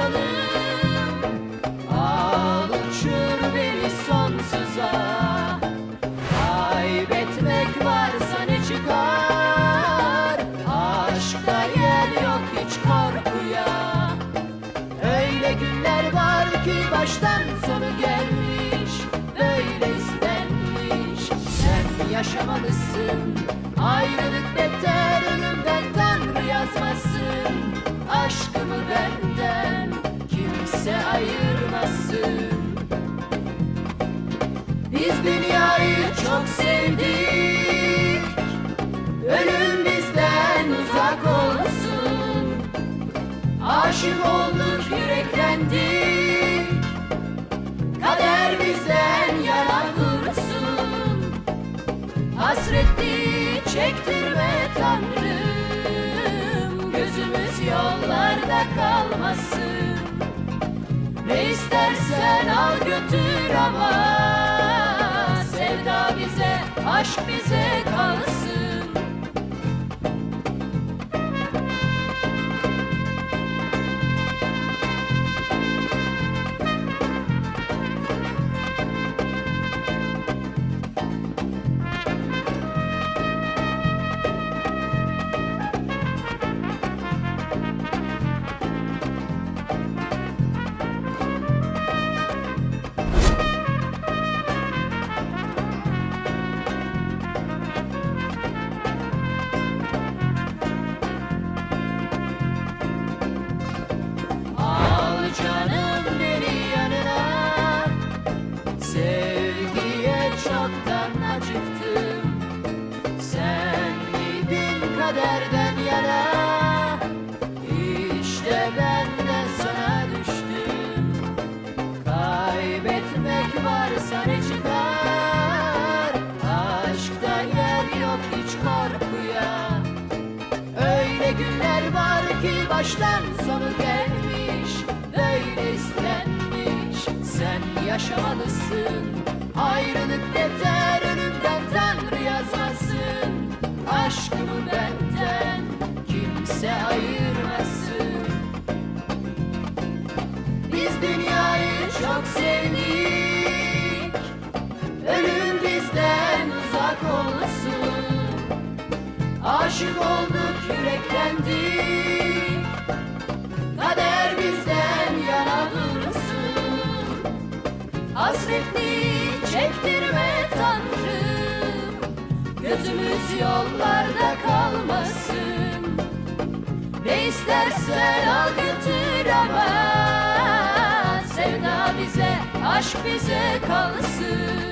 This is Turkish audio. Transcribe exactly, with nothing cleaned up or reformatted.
canım, al uçur beni sonsuza. Kaybetmek varsa ne çıkar, aşkta yer yok hiç korkuya. Öyle günler var ki baştan sonu gelmiş, böyle istenmiş. Sen yaşamalısın, ayrılık beter, ölümden Tanrı yazmasın. Aşkımı benden kimse ayırmasın. Biz dünyayı çok sevdik, ölüm bizden uzak olsun. Aşık olduk, yüreklendik, kader bizden yana dursun. Hasretli çektirme Tanrım, gözümüz yollarda kalmasın. Ne istersen al götür ama sevda bize, aşk bize kalsın. Canım beni yanına, sevgiye çoktan acıktım. Sen miydin kaderden yana, İşte ben de sana düştüm. Kaybetmek varsa ne çıkar, aşkta yer yok hiç korkuya. Öyle günler var ki baştan sonu gelmiş, böyle istenmiş. Sen yaşamalısın, ayrılık beter, ölümden Tanrı yazmasın. Aşkımı benden kimse ayırmasın. Biz dünyayı çok sevdik, ölüm bizden uzak olsun. Aşık olduk, yüreklendik, kader bizden yana dursun. Hasretli çektirme Tanrım, gözümüz yollarda kalmasın. Ne istersen al götür ama sevda bize, aşk bize kalsın.